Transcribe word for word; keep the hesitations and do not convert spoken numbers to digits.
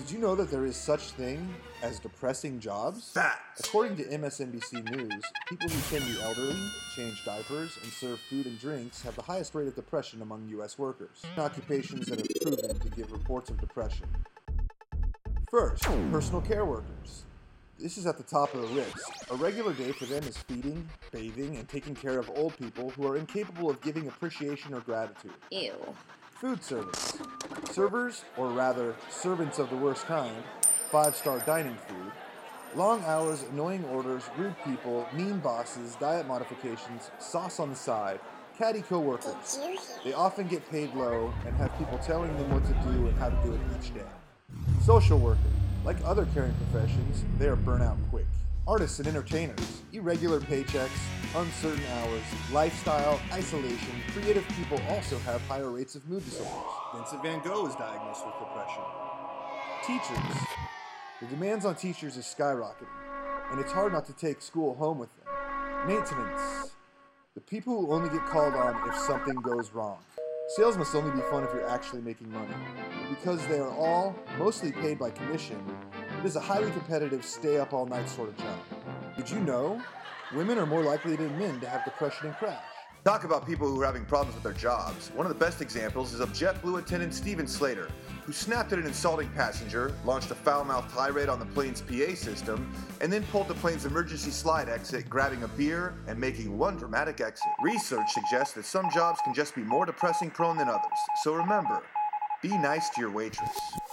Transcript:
Did you know that there is such thing as depressing jobs? Facts! According to M S N B C News, people who tend the elderly, change diapers, and serve food and drinks have the highest rate of depression among U S workers. Occupations that are proven to give reports of depression. First, personal care workers. This is at the top of the list. A regular day for them is feeding, bathing, and taking care of old people who are incapable of giving appreciation or gratitude. Ew. Food service. Servers, or rather, servants of the worst kind, five-star dining food. Long hours, annoying orders, rude people, mean bosses, diet modifications, sauce on the side, catty co-workers. They often get paid low and have people telling them what to do and how to do it each day. Social worker. Like other caring professions, they are burnt out quick. Artists and entertainers. Irregular paychecks, uncertain hours, lifestyle, isolation. Creative people also have higher rates of mood disorders. Vincent van Gogh is diagnosed with depression. Teachers. The demands on teachers is skyrocketing, and it's hard not to take school home with them. Maintenance. The people who only get called on if something goes wrong. Sales must only be fun if you're actually making money. Because they are all mostly paid by commission, it is a highly competitive stay-up-all-night sort of job. Did you know? Women are more likely than men to have depression and crash. Talk about people who are having problems with their jobs. One of the best examples is of JetBlue attendant Steven Slater, who snapped at an insulting passenger, launched a foul-mouthed tirade on the plane's P A system, and then pulled the plane's emergency slide exit, grabbing a beer and making one dramatic exit. Research suggests that some jobs can just be more depressing prone than others. So remember, be nice to your waitress.